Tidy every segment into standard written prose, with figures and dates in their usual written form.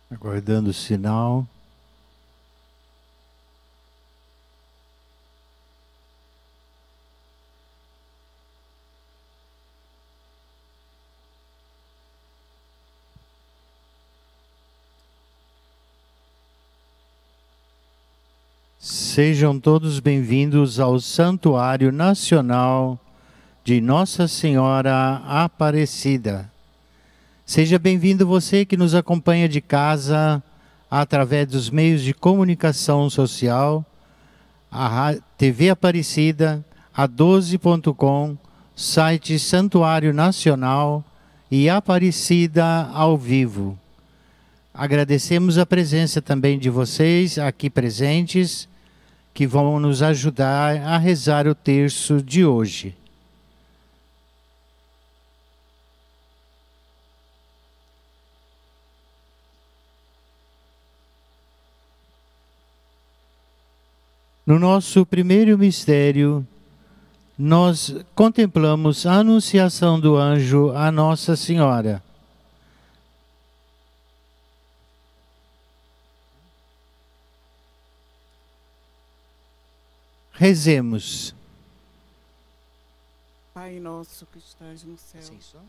Aguardando o sinal. Sejam todos bem-vindos ao Santuário Nacional de Nossa Senhora Aparecida. Seja bem-vindo você que nos acompanha de casa, através dos meios de comunicação social, a TV Aparecida, a 12.com, site Santuário Nacional e Aparecida ao vivo. Agradecemos a presença também de vocês aqui presentes, que vão nos ajudar a rezar o terço de hoje. No nosso primeiro mistério, nós contemplamos a anunciação do anjo a Nossa Senhora. Rezemos. Pai nosso que estás no céu. Assim só?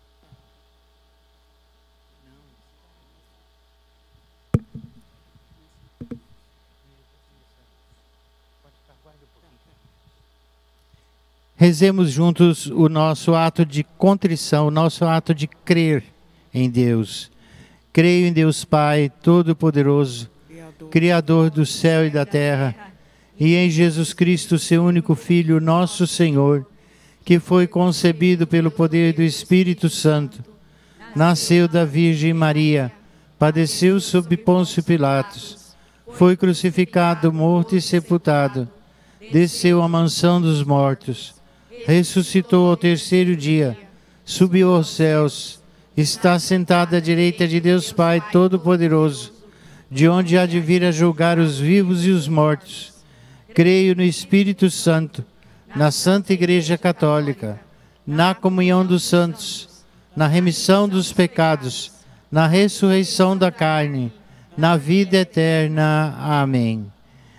Rezemos juntos o nosso ato de contrição, o nosso ato de crer em Deus. Creio em Deus Pai Todo-Poderoso, Criador do céu e da terra, e em Jesus Cristo, seu único Filho, nosso Senhor, que foi concebido pelo poder do Espírito Santo, nasceu da Virgem Maria, padeceu sob Pôncio Pilatos, foi crucificado, morto e sepultado, desceu à mansão dos mortos, ressuscitou ao terceiro dia, subiu aos céus, está sentado à direita de Deus Pai Todo-Poderoso, de onde há de vir a julgar os vivos e os mortos. Creio no Espírito Santo, na Santa Igreja Católica, na comunhão dos santos, na remissão dos pecados, na ressurreição da carne, na vida eterna. Amém.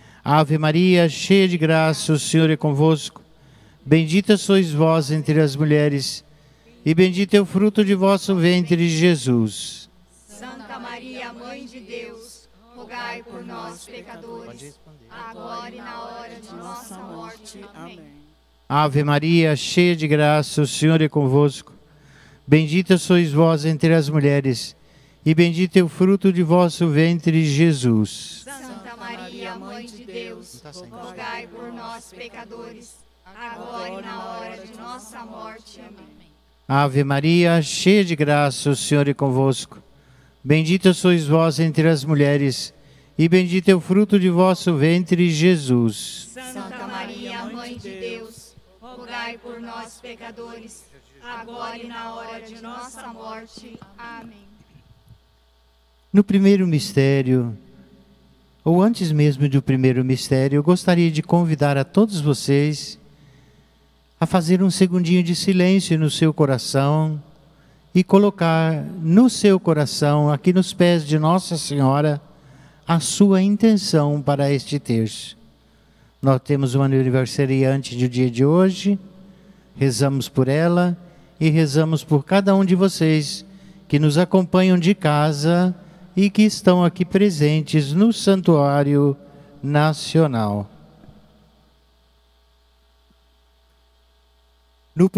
Ave Maria, cheia de graça, o Senhor é convosco. Bendita sois vós entre as mulheres, e bendito é o fruto de vosso ventre, Jesus. Santa Maria, Mãe de Deus, rogai por nós, pecadores, agora e na hora de nossa morte. Amém. Ave Maria, cheia de graça, o Senhor é convosco. Bendita sois vós entre as mulheres, e bendito é o fruto de vosso ventre, Jesus. Santa Maria, Mãe de Deus, rogai por nós, pecadores, agora e na hora de nossa morte. Amém. Ave Maria, cheia de graça, o Senhor é convosco. Bendita sois vós entre as mulheres, e bendito é o fruto de vosso ventre, Jesus. Santa Maria, Mãe de Deus, rogai por nós, pecadores, agora e na hora de nossa morte. Amém. No primeiro mistério, ou antes mesmo do primeiro mistério, eu gostaria de convidar a todos vocês a fazer um segundinho de silêncio no seu coração e colocar no seu coração, aqui nos pés de Nossa Senhora, a sua intenção para este terço. Nós temos uma aniversariante do dia de hoje, rezamos por ela e rezamos por cada um de vocês que nos acompanham de casa e que estão aqui presentes no Santuário Nacional. No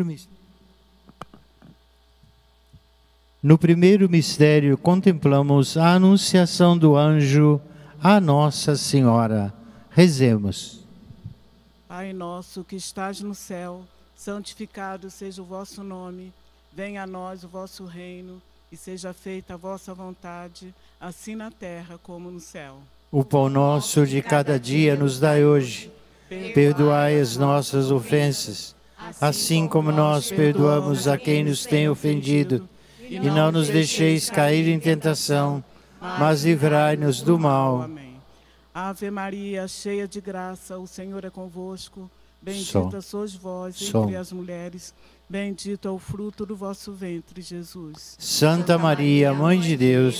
primeiro mistério, contemplamos a anunciação do anjo a Nossa Senhora. Rezemos. Pai nosso que estás no céu, santificado seja o vosso nome. Venha a nós o vosso reino e seja feita a vossa vontade, assim na terra como no céu. O pão nosso de cada dia nos dai hoje. Perdoai as nossas ofensas, assim como nós perdoamos a quem nos tem ofendido. E não nos deixeis cair em tentação, mas livrai-nos do mal. Amém. Ave Maria, cheia de graça, o Senhor é convosco. Bendita sois vós entre as mulheres. Bendito é o fruto do vosso ventre, Jesus. Santa Maria, Mãe de Deus,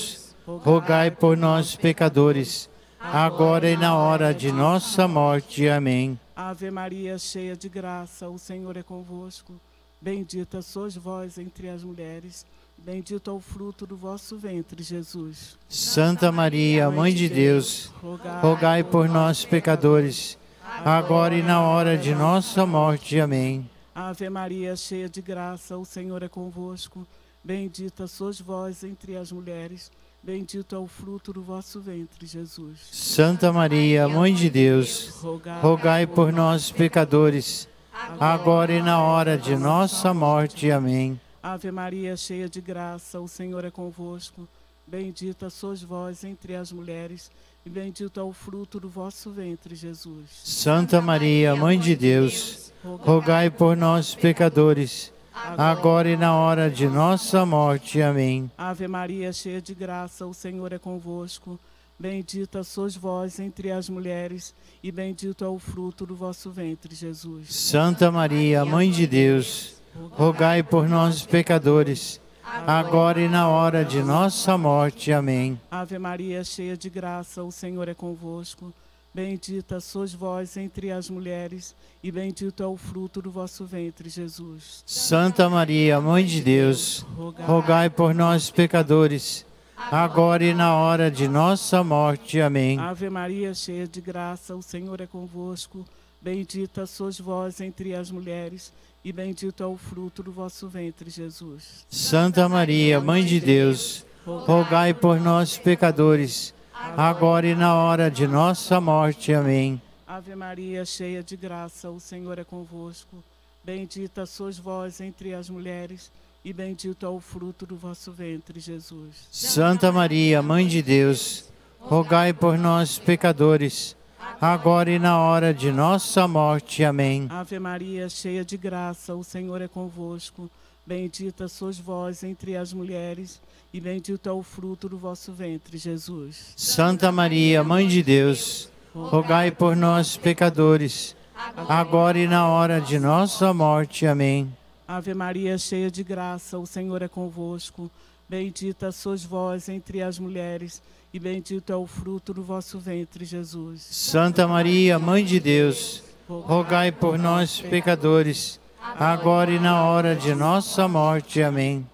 rogai por nós, pecadores, agora e na hora de nossa morte. Amém. Ave Maria, cheia de graça, o Senhor é convosco. Bendita sois vós entre as mulheres, bendito é o fruto do vosso ventre, Jesus. Santa Maria, Mãe de Deus, rogai por nós, pecadores, agora e na hora de nossa morte. Amém. Ave Maria, cheia de graça, o Senhor é convosco. Bendita sois vós entre as mulheres, bendito é o fruto do vosso ventre, Jesus. Santa Maria, Mãe de Deus, rogai por nós, pecadores, agora e na hora de nossa morte. Amém. Ave Maria, cheia de graça, o Senhor é convosco. Bendita sois vós entre as mulheres, e bendito é o fruto do vosso ventre, Jesus. Santa Maria, Mãe de Deus, rogai por nós, pecadores, agora e na hora de nossa morte. Amém. Ave Maria, cheia de graça, o Senhor é convosco. Bendita sois vós entre as mulheres, e bendito é o fruto do vosso ventre, Jesus. Santa Maria, Mãe de Deus, rogai por nós, pecadores, agora e na hora de nossa morte. Amém. Ave Maria, cheia de graça, o Senhor é convosco. Bendita sois vós entre as mulheres, e bendito é o fruto do vosso ventre, Jesus. Santa Maria, Mãe de Deus, rogai por nós, pecadores, agora e na hora de nossa morte. Amém. Ave Maria, cheia de graça, o Senhor é convosco. Bendita sois vós entre as mulheres, e bendito é o fruto do vosso ventre, Jesus. Santa Maria, Mãe de Deus, rogai por nós, pecadores, agora e na hora de nossa morte. Amém. Ave Maria, cheia de graça, o Senhor é convosco. Bendita sois vós entre as mulheres, e bendito é o fruto do vosso ventre, Jesus. Santa Maria, Mãe de Deus, rogai por nós, pecadores, agora e na hora de nossa morte. Amém. Ave Maria, cheia de graça, o Senhor é convosco. Bendita sois vós entre as mulheres, e bendito é o fruto do vosso ventre, Jesus. Santa Maria, Mãe de Deus, rogai por nós, pecadores, agora e na hora de nossa morte. Amém. Ave Maria, cheia de graça, o Senhor é convosco. Bendita sois vós entre as mulheres, e bendito é o fruto do vosso ventre, Jesus. Santa Maria, Mãe de Deus, rogai por nós, pecadores, agora e na hora de nossa morte. Amém.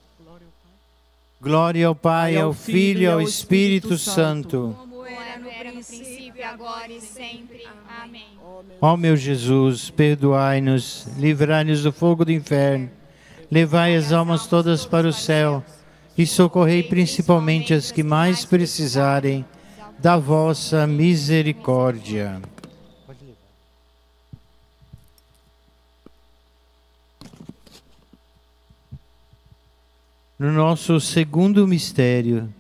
Glória ao Pai, ao Filho e ao Espírito Santo. Como era no princípio, agora e sempre. Amém. Ó meu Jesus, perdoai-nos, livrai-nos do fogo do inferno, levai as almas todas para o céu e socorrei principalmente as que mais precisarem da vossa misericórdia. No nosso segundo mistério,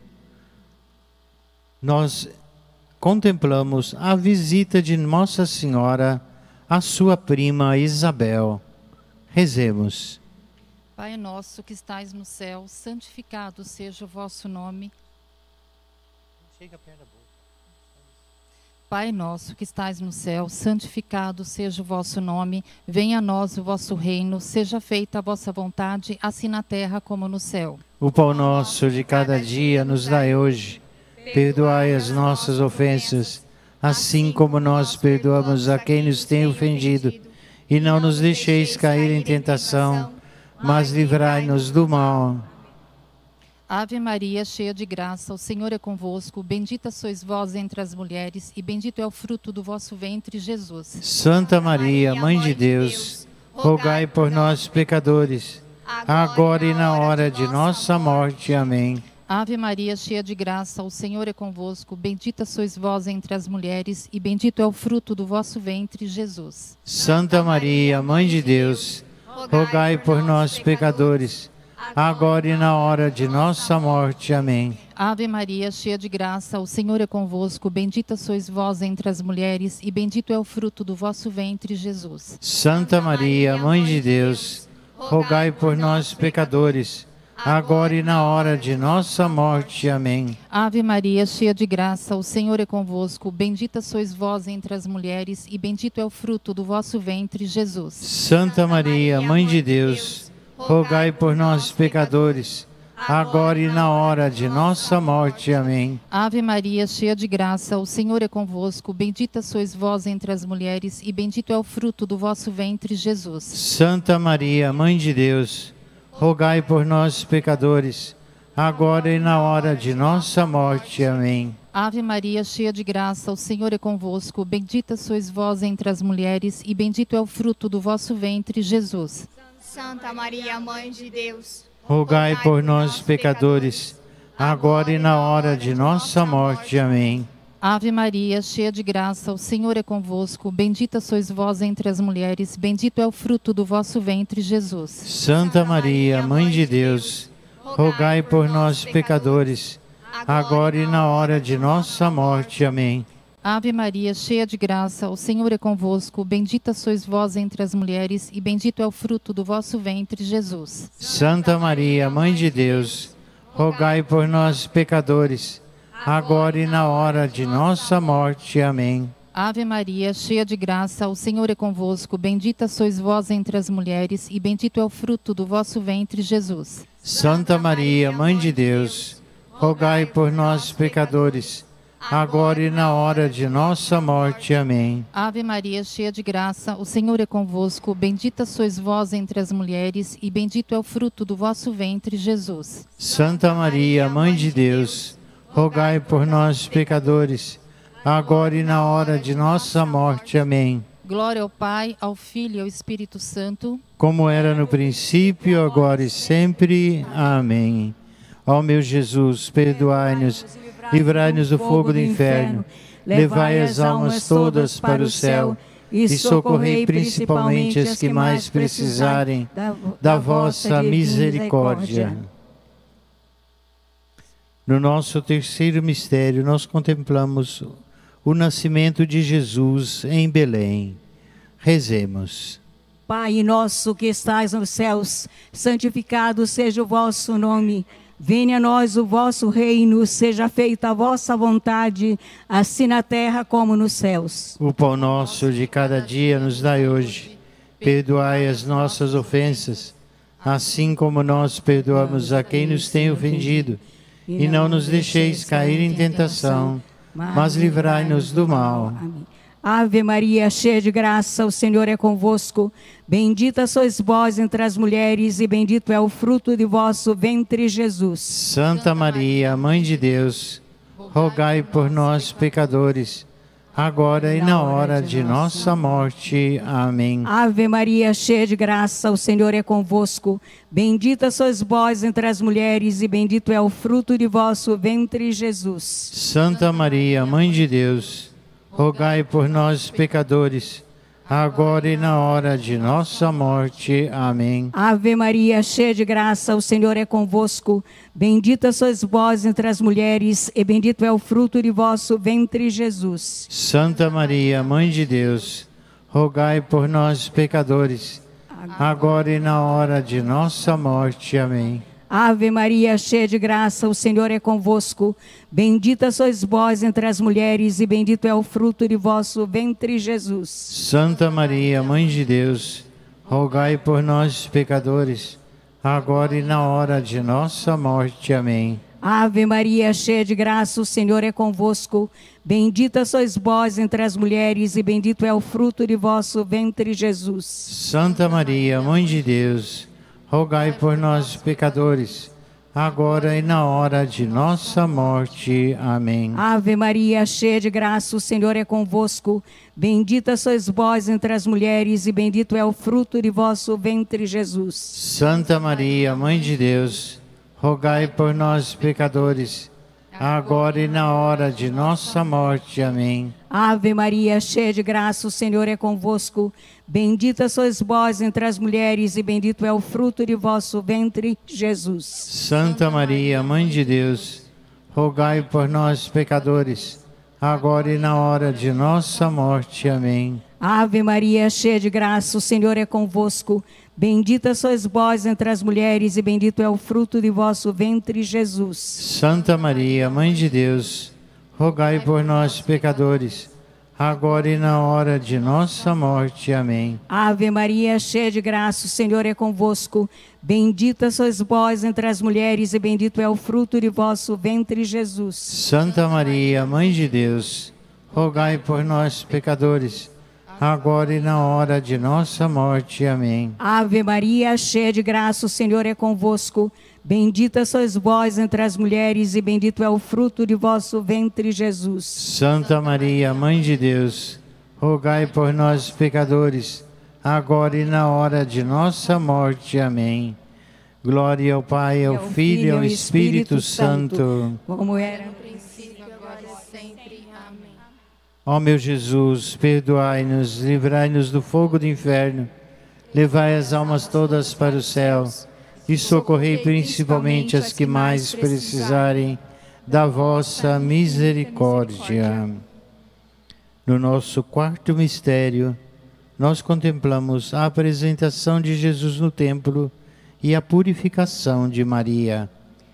nós contemplamos a visita de Nossa Senhora à sua prima Isabel. Rezemos. Pai nosso que estais no céu, santificado seja o vosso nome. Pai nosso que estais no céu, santificado seja o vosso nome. Venha a nós o vosso reino, seja feita a vossa vontade, assim na terra como no céu. O pão nosso de cada dia nos dai hoje. Perdoai as nossas ofensas, assim como nós perdoamos a quem nos tem ofendido. E não nos deixeis cair em tentação, mas livrai-nos do mal. Ave Maria, cheia de graça, o Senhor é convosco. Bendita sois vós entre as mulheres, e bendito é o fruto do vosso ventre, Jesus. Santa Maria, Mãe de Deus, rogai por nós, pecadores, agora e na hora de nossa morte. Amém. Ave Maria, cheia de graça, o Senhor é convosco. Bendita sois vós entre as mulheres, e bendito é o fruto do vosso ventre, Jesus. Santa Maria, Mãe de Deus, rogai por nós, pecadores, agora e na hora de nossa morte. Amém. Ave Maria, cheia de graça, o Senhor é convosco. Bendita sois vós entre as mulheres, e bendito é o fruto do vosso ventre, Jesus. Santa Maria, Mãe de Deus, rogai por nós, pecadores, agora e na hora de nossa morte. Amém. Ave Maria, cheia de graça, o Senhor é convosco. Bendita sois vós entre as mulheres, e bendito é o fruto do vosso ventre, Jesus. Santa Maria, Mãe de Deus, rogai por nós, pecadores, agora e na hora de nossa morte. Amém. Ave Maria, cheia de graça, o Senhor é convosco. Bendita sois vós entre as mulheres, e bendito é o fruto do vosso ventre, Jesus. Santa Maria, Mãe de Deus, rogai por nós, pecadores, agora e na hora de nossa morte. Amém. Ave Maria, cheia de graça, o Senhor é convosco. Bendita sois vós entre as mulheres, e bendito é o fruto do vosso ventre, Jesus. Santa Maria, Mãe de Deus, Rogai por nós, pecadores, agora e na hora de nossa morte. Amém. Ave Maria, cheia de graça, o Senhor é convosco. Bendita sois vós entre as mulheres, bendito é o fruto do vosso ventre, Jesus. Santa Maria, Mãe de Deus, rogai por nós, pecadores, agora e na hora de nossa morte. Amém. Ave Maria, cheia de graça, o Senhor é convosco. Bendita sois vós entre as mulheres, e bendito é o fruto do vosso ventre, Jesus. Santa Maria, Mãe de Deus, rogai por nós, pecadores, agora e na hora de nossa morte. Amém. Ave Maria, cheia de graça, o Senhor é convosco. Bendita sois vós entre as mulheres, e bendito é o fruto do vosso ventre, Jesus. Santa Maria, Mãe de Deus, rogai por nós, pecadores, agora e na hora de nossa morte. Amém. Ave Maria, cheia de graça, o Senhor é convosco. Bendita sois vós entre as mulheres, e bendito é o fruto do vosso ventre, Jesus. Santa Maria, Mãe de Deus, rogai por nós, pecadores, agora e na hora de nossa morte. Amém. Glória ao Pai, ao Filho e ao Espírito Santo, como era no princípio, agora e sempre. Amém. Ó meu Jesus, perdoai-nos, livrai-nos do fogo do inferno, levai as almas todas para o céu e socorrei principalmente as que mais precisarem da vossa misericórdia. No nosso terceiro mistério, nós contemplamos o nascimento de Jesus em Belém. Rezemos. Pai nosso que estais nos céus, santificado seja o vosso nome. Venha a nós o vosso reino, seja feita a vossa vontade, assim na terra como nos céus. O pão nosso de cada dia nos dai hoje. Perdoai as nossas ofensas, assim como nós perdoamos a quem nos tem ofendido. E não nos deixeis cair em tentação, mas livrai-nos do mal. Amém. Ave Maria, cheia de graça, o Senhor é convosco. Bendita sois vós entre as mulheres, e bendito é o fruto de vosso ventre, Jesus. Santa Maria, Mãe de Deus, rogai por nós, pecadores, agora e na hora de nossa morte. Amém. Ave Maria, cheia de graça, o Senhor é convosco. Bendita sois vós entre as mulheres, e bendito é o fruto de vosso ventre, Jesus. Santa Maria, Mãe de Deus, rogai por nós, pecadores, agora e na hora de nossa morte. Amém. Ave Maria, cheia de graça, o Senhor é convosco. Bendita sois vós entre as mulheres, e bendito é o fruto de vosso ventre, Jesus. Santa Maria, Mãe de Deus, rogai por nós, pecadores, agora e na hora de nossa morte. Amém. Ave Maria, cheia de graça, o Senhor é convosco. Bendita sois vós entre as mulheres, e bendito é o fruto de vosso ventre, Jesus. Santa Maria, Mãe de Deus, rogai por nós, pecadores, agora e na hora de nossa morte. Amém. Ave Maria, cheia de graça, o Senhor é convosco. Bendita sois vós entre as mulheres, e bendito é o fruto de vosso ventre, Jesus. Santa Maria, Mãe de Deus, rogai por nós, pecadores, agora e na hora de nossa morte. Amém. Ave Maria, cheia de graça, o Senhor é convosco. Bendita sois vós entre as mulheres, e bendito é o fruto de vosso ventre, Jesus. Santa Maria, Mãe de Deus, rogai por nós, pecadores, agora e na hora de nossa morte. Amém. Ave Maria, cheia de graça, o Senhor é convosco. Bendita sois vós entre as mulheres, e bendito é o fruto de vosso ventre, Jesus. Santa Maria, Mãe de Deus, rogai por nós, pecadores, agora e na hora de nossa morte. Amém. Ave Maria, cheia de graça, o Senhor é convosco. Bendita sois vós entre as mulheres, e bendito é o fruto de vosso ventre, Jesus. Santa Maria, Mãe de Deus, rogai por nós, pecadores, agora e na hora de nossa morte. Amém. Ave Maria, cheia de graça, o Senhor é convosco. Bendita sois vós entre as mulheres, e bendito é o fruto de vosso ventre, Jesus. Santa Maria, Mãe de Deus, rogai por nós, pecadores, agora e na hora de nossa morte. Amém. Ave Maria, cheia de graça, o Senhor é convosco. Bendita sois vós entre as mulheres, e bendito é o fruto de vosso ventre, Jesus. Santa Maria, Mãe de Deus, rogai por nós, pecadores, agora e na hora de nossa morte. Amém. Glória ao Pai, ao Filho e ao Espírito Santo, como era No princípio, agora e sempre. Amém. Ó meu Jesus, perdoai-nos, livrai-nos do fogo do inferno, levai as almas todas para o céu e socorrei principalmente as que mais precisarem da vossa misericórdia. No nosso quarto mistério, nós contemplamos a apresentação de Jesus no templo e a purificação de Maria.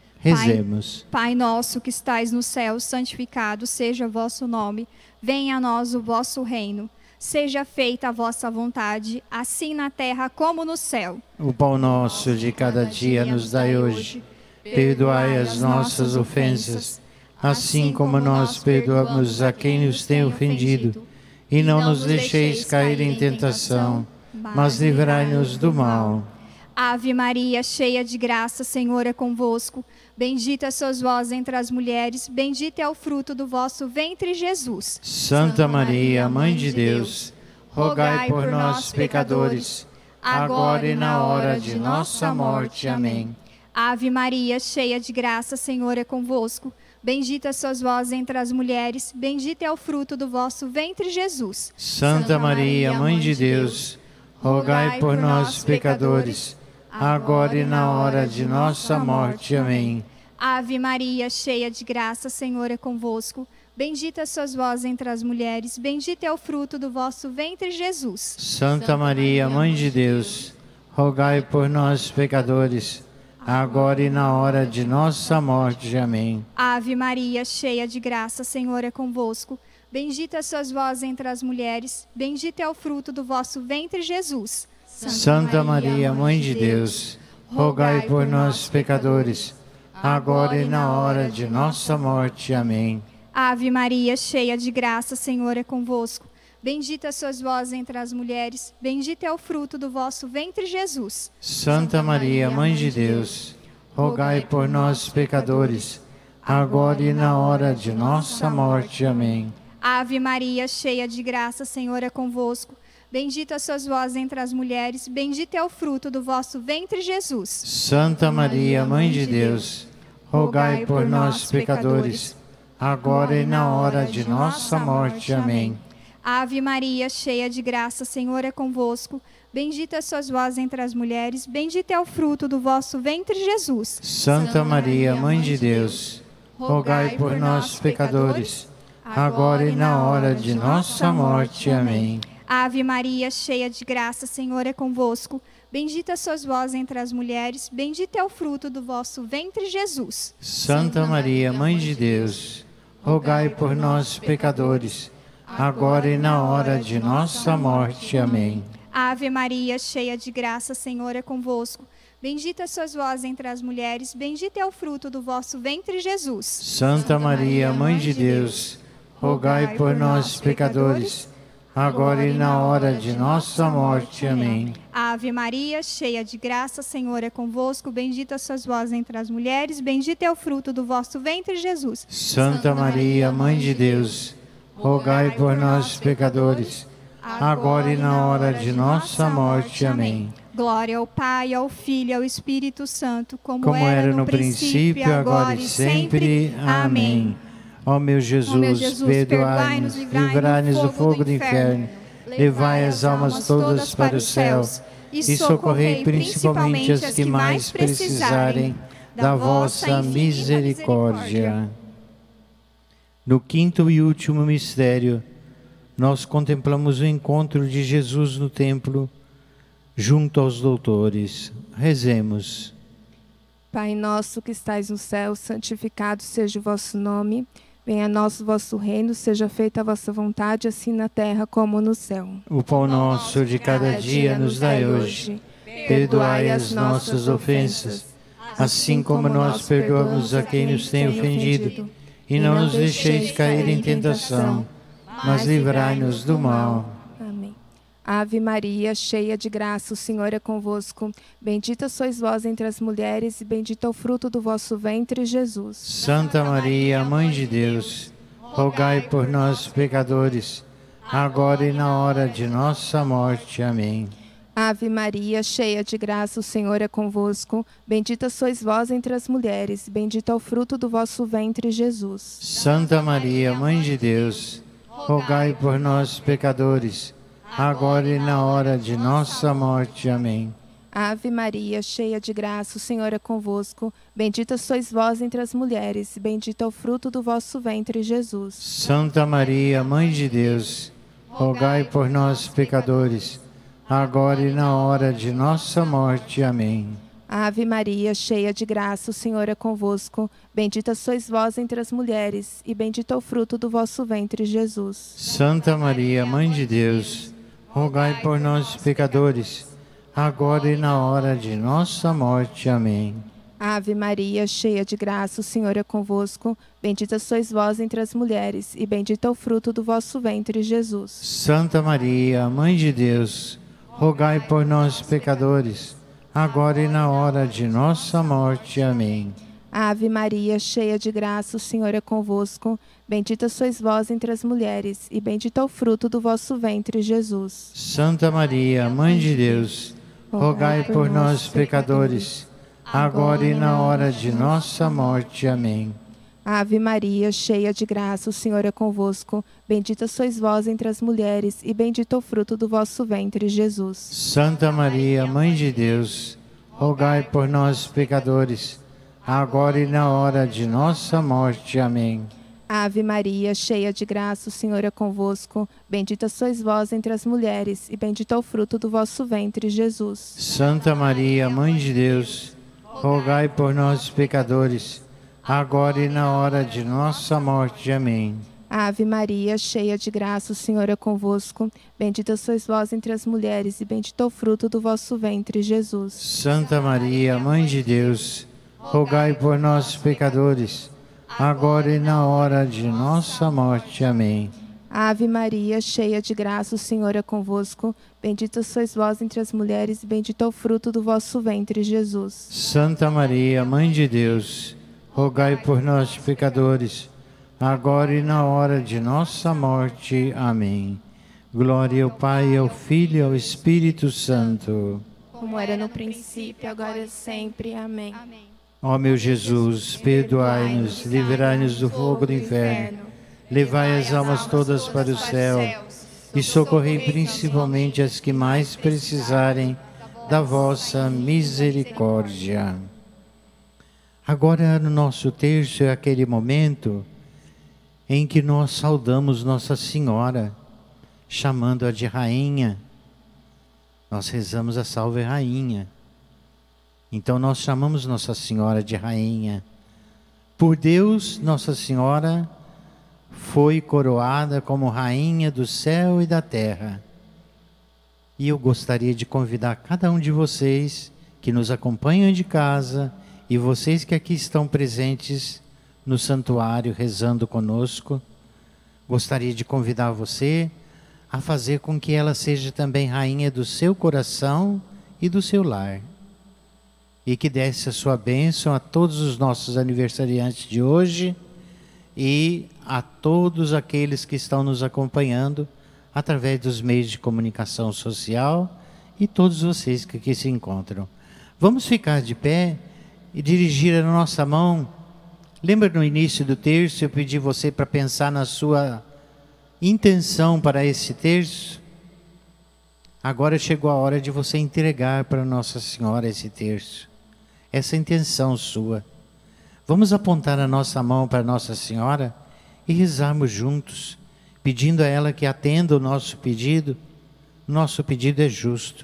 Rezemos. Pai nosso que estais no céu, santificado seja o vosso nome. Venha a nós o vosso reino. Seja feita a vossa vontade, assim na terra como no céu. O pão nosso de cada dia nos dai hoje. Perdoai as nossas ofensas, assim como nós perdoamos a quem nos tem ofendido. E não nos deixeis cair em tentação, mas livrai-nos do mal. Ave Maria, cheia de graça, Senhor é convosco. Bendita sois vós entre as mulheres, bendito é o fruto do vosso ventre, Jesus. Santa Maria, Mãe de Deus, rogai por nós, pecadores, agora e na hora de nossa morte. Amém. Ave Maria, cheia de graça, Senhor é convosco. Bendita sois vós entre as mulheres, bendito é o fruto do vosso ventre, Jesus. Santa Maria, Mãe de Deus, rogai por nós, pecadores, agora e na hora de nossa morte. Amém. Ave Maria, cheia de graça, Senhor é convosco. Bendita sois vós entre as mulheres, bendito é o fruto do vosso ventre, Jesus. Santa Maria, Mãe de Deus, rogai por nós, pecadores, agora e na hora de nossa morte. Amém. Ave Maria, cheia de graça, Senhor é convosco. Bendita sois vós entre as mulheres, bendito é o fruto do vosso ventre, Jesus. Santa Maria, Mãe de Deus, rogai por nós, pecadores, agora e na hora de nossa morte. Amém. Ave Maria, cheia de graça, Senhor é convosco. Bendita sois vós entre as mulheres, bendito é o fruto do vosso ventre, Jesus. Santa Maria, Mãe de Deus, rogai por nós, pecadores, agora e na hora de nossa morte. Amém. Ave Maria, cheia de graça, Senhor é convosco. Bendita sois vós entre as mulheres, bendito é o fruto do vosso ventre, Jesus. Santa Maria, Mãe de Deus, rogai por nós, pecadores, agora e na hora de nossa morte. Amém. Ave Maria, cheia de graça, Senhor é convosco. Bendita sois vós entre as mulheres, bendito é o fruto do vosso ventre, Jesus. Santa Maria, Mãe de Deus, rogai por nós, pecadores, agora e na hora de nossa morte. Amém. Ave Maria, cheia de graça, Senhor é convosco. Bendita sois vós entre as mulheres, bendito é o fruto do vosso ventre, Jesus. Santa Maria, Mãe de Deus, rogai por nós, pecadores, agora e na hora de nossa morte. Amém. Ave Maria, cheia de graça, Senhor é convosco. Bendita sois vós entre as mulheres, bendito é o fruto do vosso ventre, Jesus. Santa Maria, Mãe de Deus, rogai por nós, pecadores, agora e na hora de nossa morte. Amém. Ave Maria, cheia de graça, Senhor é convosco. Bendita sois vós entre as mulheres, bendito é o fruto do vosso ventre, Jesus. Santa Maria, Mãe de Deus, rogai por nós, pecadores, agora e na hora de nossa morte. Amém. Glória ao Pai, ao Filho e ao Espírito Santo, como era no princípio, agora e sempre. Amém. Ó meu Jesus, perdoai-nos, livrai-nos do fogo do inferno, levai as almas todas para os céus e socorrei principalmente as que mais precisarem da vossa misericórdia. No quinto e último mistério, nós contemplamos o encontro de Jesus no templo, junto aos doutores. Rezemos. Pai nosso que estais no céu, santificado seja o vosso nome. Venha a nós o vosso reino, seja feita a vossa vontade, assim na terra como no céu. O pão nosso de cada dia nos dai hoje. Perdoai as nossas ofensas, assim como nós perdoamos a quem nos tem ofendido. E não nos deixeis cair em tentação, mas livrai-nos do mal. Amém. Ave Maria, cheia de graça, o Senhor é convosco. Bendita sois vós entre as mulheres, e bendito é o fruto do vosso ventre, Jesus. Santa Maria, Mãe de Deus, rogai por nós, pecadores, agora e na hora de nossa morte. Amém. Ave Maria, cheia de graça, o Senhor é convosco. Bendita sois vós entre as mulheres, e bendito é o fruto do vosso ventre, Jesus. Santa Maria, Mãe de Deus, rogai por nós, pecadores, agora e na hora de nossa morte. Amém. Ave Maria, cheia de graça, o Senhor é convosco. Bendita sois vós entre as mulheres, e bendito é o fruto do vosso ventre, Jesus. Santa Maria, Mãe de Deus, rogai por nós, pecadores, agora e na hora de nossa morte. Amém. Ave Maria, cheia de graça, o Senhor é convosco. Bendita sois vós entre as mulheres, e bendito é o fruto do vosso ventre, Jesus. Santa Maria, Mãe de Deus, rogai por nós, pecadores, agora e na hora de nossa morte. Amém. Ave Maria, cheia de graça, o Senhor é convosco. Bendita sois vós entre as mulheres, e bendito é o fruto do vosso ventre, Jesus. Santa Maria, Mãe de Deus, rogai por nós, pecadores, agora e na hora de nossa morte. Amém. Ave Maria, cheia de graça, o Senhor é convosco. Bendita sois vós entre as mulheres, e bendito é o fruto do vosso ventre, Jesus. Santa Maria, Mãe de Deus, rogai por nós, pecadores, agora e na hora de nossa morte. Amém. Ave Maria, cheia de graça, o Senhor é convosco. Bendita sois vós entre as mulheres, e bendito é o fruto do vosso ventre, Jesus. Santa Maria, Mãe de Deus, rogai por nós, pecadores, agora e na hora de nossa morte. Amém. Ave Maria, cheia de graça, o Senhor é convosco. Bendita sois vós entre as mulheres, e bendito é o fruto do vosso ventre, Jesus. Santa Maria, Mãe de Deus, rogai por nós, pecadores, agora e na hora de nossa morte. Amém. Ave Maria, cheia de graça, o Senhor é convosco. Bendita sois vós entre as mulheres, e bendito é o fruto do vosso ventre, Jesus. Santa Maria, Mãe de Deus, rogai por nós, pecadores, agora e na hora de nossa morte. Amém. Ave Maria, cheia de graça, o Senhor é convosco. Bendita sois vós entre as mulheres, e bendito é o fruto do vosso ventre, Jesus. Santa Maria, Mãe de Deus, rogai por nós, pecadores, agora e na hora de nossa morte. Amém. Glória ao Pai, ao Filho e ao Espírito Santo. Como era no princípio, agora e sempre. Amém. Ó meu Jesus, perdoai-nos, livrai-nos do fogo do inferno, levai as almas todas para o céu e socorrei principalmente as que mais precisarem da vossa misericórdia. Agora, no nosso terço, é aquele momento em que nós saudamos Nossa Senhora, chamando-a de Rainha. Nós rezamos a Salve Rainha. Então nós chamamos Nossa Senhora de Rainha. Por Deus, Nossa Senhora foi coroada como Rainha do céu e da terra. E eu gostaria de convidar cada um de vocês que nos acompanham de casa e vocês que aqui estão presentes no santuário rezando conosco, gostaria de convidar você a fazer com que ela seja também rainha do seu coração e do seu lar. E que desse a sua bênção a todos os nossos aniversariantes de hoje e a todos aqueles que estão nos acompanhando através dos meios de comunicação social e todos vocês que aqui se encontram. Vamos ficar de pé e dirigir a nossa mão. Lembra no início do terço eu pedi você para pensar na sua intenção para esse terço? Agora chegou a hora de você entregar para Nossa Senhora esse terço, essa intenção sua. Vamos apontar a nossa mão para Nossa Senhora e rezarmos juntos, pedindo a ela que atenda o nosso pedido. Nosso pedido é justo.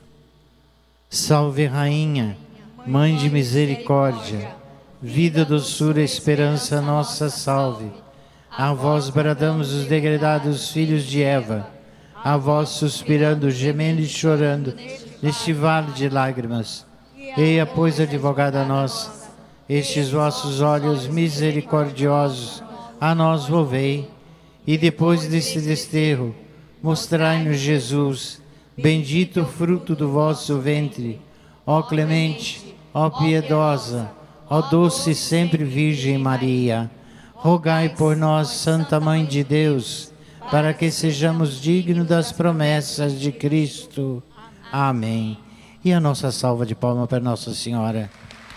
Salve Rainha, Mãe de misericórdia, vida, doçura, esperança, nossa salve. A vós bradamos os degredados filhos de Eva. A vós suspirando, gemendo e chorando, neste vale de lágrimas. Eia, pois, advogada nossa, estes vossos olhos misericordiosos a nós volvei, e depois deste desterro, mostrai-nos Jesus, bendito o fruto do vosso ventre. Ó clemente, ó piedosa, ó doce e sempre Virgem Maria, rogai por nós, Santa Mãe de Deus, para que sejamos dignos das promessas de Cristo. Amém. E a nossa salva de palmas para Nossa Senhora.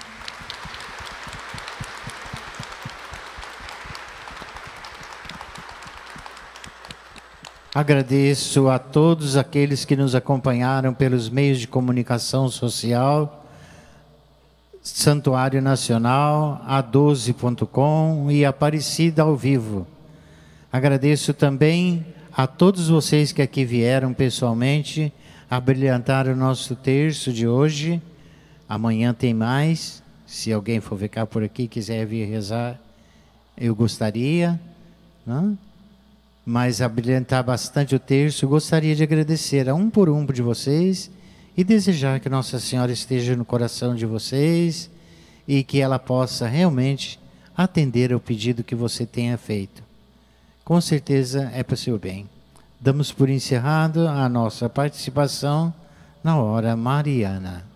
Agradeço a todos aqueles que nos acompanharam pelos meios de comunicação social, Santuário Nacional, A12.com e Aparecida ao Vivo. Agradeço também a todos vocês que aqui vieram pessoalmente a brilhantar o nosso terço de hoje. Amanhã tem mais. Se alguém for ficar por aqui e quiser vir rezar, eu gostaria, né? Mas a brilhantar bastante o terço, gostaria de agradecer a um por um de vocês e desejar que Nossa Senhora esteja no coração de vocês e que ela possa realmente atender ao pedido que você tenha feito. Com certeza é para o seu bem. Damos por encerrado a nossa participação na hora mariana.